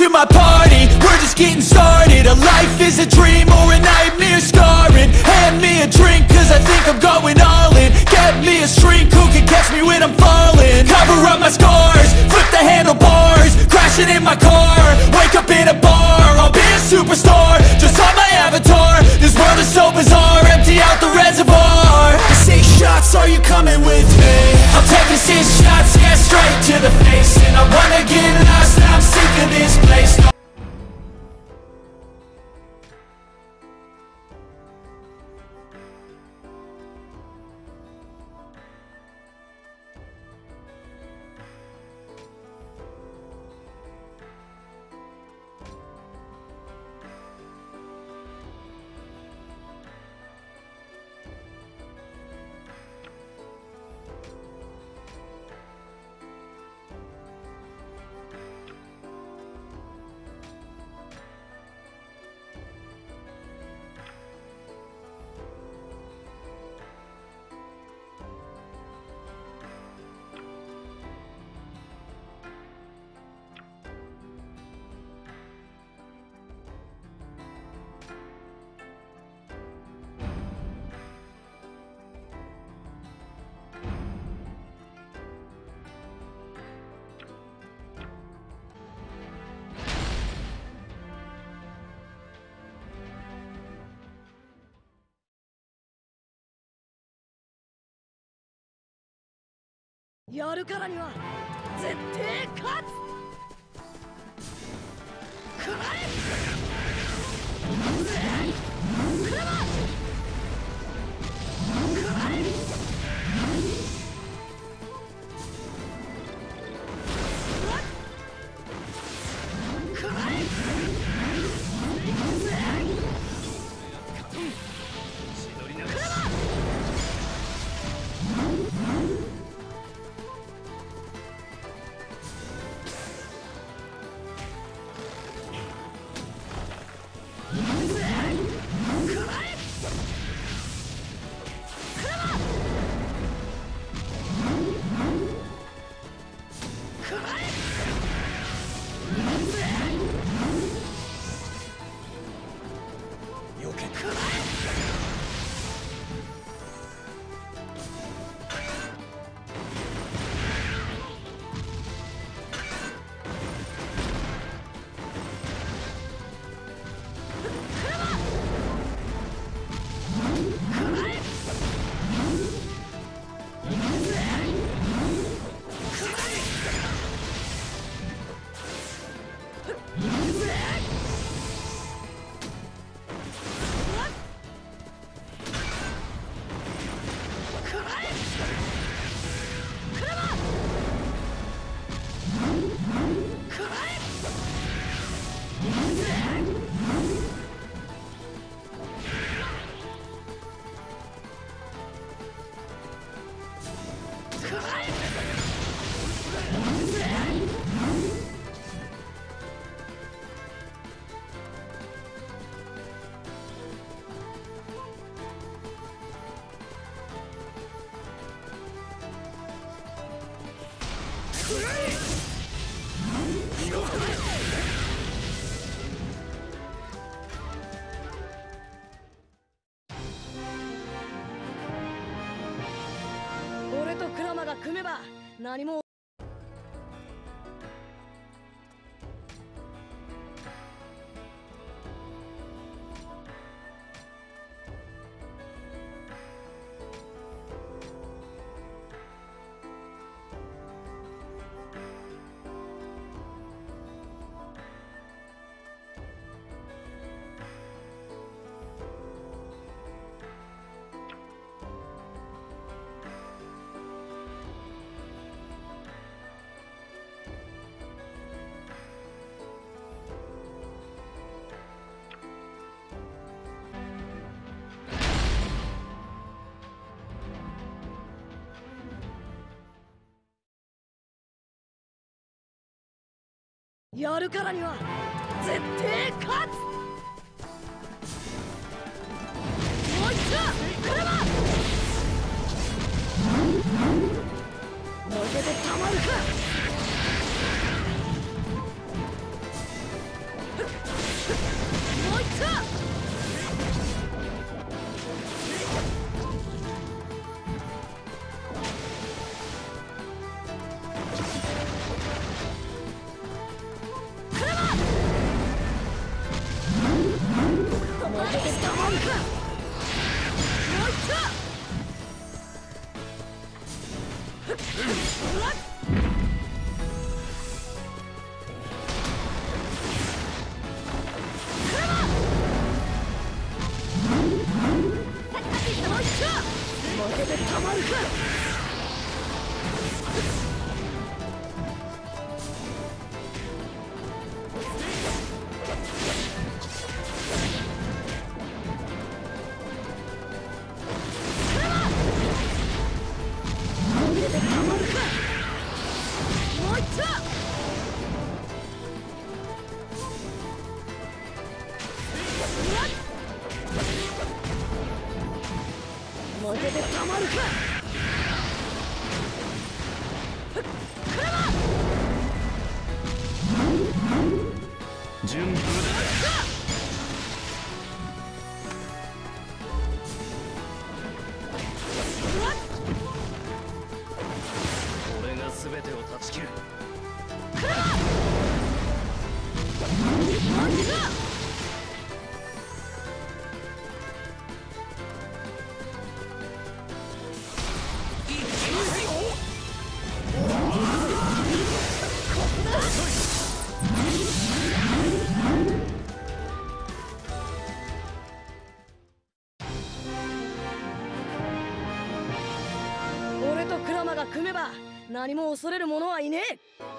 to my party, we're just getting started. A life is a dream or a nightmare scarring. Hand me a drink cause I think I'm going all in. Get me a shrink who can catch me when I'm falling. Cover up my scars, flip the handlebars, crashing in my car, wake up in a bar. I'll be a superstar, just on my avatar. This world is so bizarre, empty out the reservoir. 6 shots, are you coming with me? I'm taking 6 shots, yeah, straight to the face. And I wanna get lost, I'm sick of this place. やるからには絶対勝つ。くらえ。くらば。くらえ。くらえ。俺とクラマが組めば何も。やるからには絶対勝つ。もう一度クラマ。負けてたまるか。 もう一丁。負けてたまるか。 順風だ。俺が全てを断ち切る。 俺とクラマが組めば何も恐れる者はいねえ。